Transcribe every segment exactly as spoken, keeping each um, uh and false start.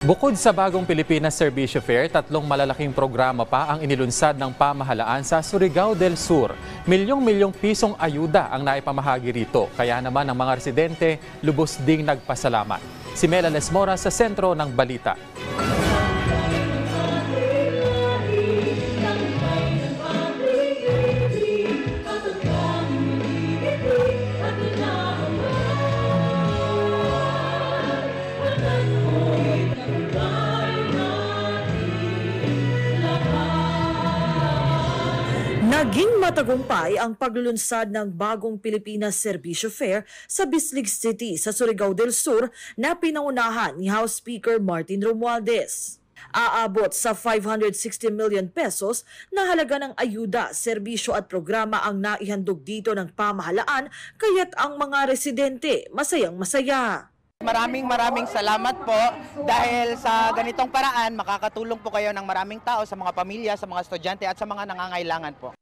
Bukod sa bagong Pilipinas Serbisyo Fair, tatlong malalaking programa pa ang inilunsad ng pamahalaan sa Surigao del Sur. Milyong-milyong pisong ayuda ang naipamahagi rito. Kaya naman ang mga residente lubos ding nagpasalamat. Si Mela Lesmora sa sentro ng balita. Naging matagumpay ang paglulunsad ng bagong Pilipinas Serbisyo Fair sa Bislig City sa Surigao del Sur na pinangunahan ni House Speaker Martin Romualdez. Aabot sa five hundred sixty million pesos na halaga ng ayuda, serbisyo at programa ang naihandog dito ng pamahalaan, kaya't ang mga residente masayang masaya. Maraming maraming salamat po dahil sa ganitong paraan makakatulong po kayo ng maraming tao, sa mga pamilya, sa mga estudyante at sa mga nangangailangan po.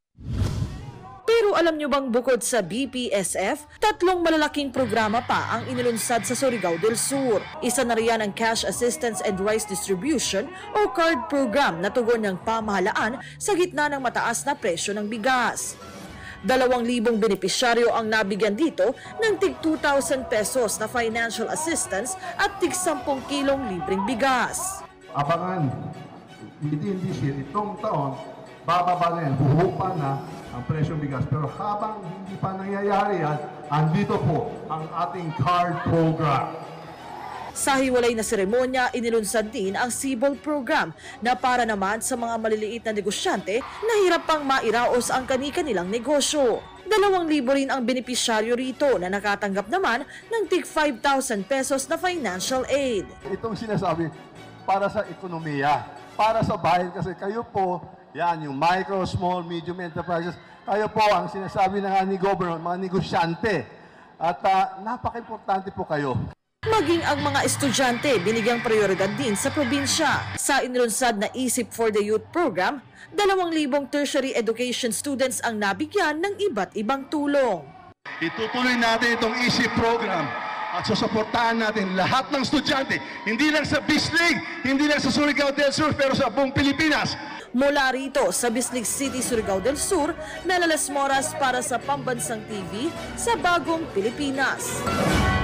Pero alam nyo bang bukod sa B P S F, tatlong malalaking programa pa ang inilunsad sa Surigao del Sur. Isa na riyan ang Cash Assistance and Rice Distribution o C A R D program na tugon ng pamahalaan sa gitna ng mataas na presyo ng bigas. Dalawang libong benepisyaryo ang nabigyan dito ng tig two thousand pesos na financial assistance at tig sampung kilong libreng bigas. Abangan, within this year, itong taon, bababa na yan, buhupa na ang presyong bigas. Pero habang hindi pa nangyayari yan, andito po ang ating C A R D program. Sa hiwalay na seremonya, inilunsad din ang Sibol program na para naman sa mga maliliit na negosyante na hirap pang mairaos ang kani-kanilang negosyo. Dalawang libo rin ang benepisyaryo rito na nakatanggap naman ng tig five thousand pesos na financial aid. Itong sinasabi, para sa ekonomiya, para sa bayan, kasi kayo po, yan, yung micro, small, medium enterprises, kayo po ang sinasabi na nga ni Governor, mga negosyante. At uh, napaka-importante po kayo. Maging ang mga estudyante binigyang prioridad din sa probinsya. Sa inilunsad na Isip for the Youth program, dalawang libong tertiary education students ang nabigyan ng iba't ibang tulong. Itutuloy natin itong Isip program at susuportahan natin lahat ng estudyante, hindi lang sa Bislig, hindi lang sa Surigao del Sur, pero sa buong Pilipinas. Mula rito sa Bislig City, Surigao del Sur, Mela Lesmora para sa Pambansang T V sa Bagong Pilipinas.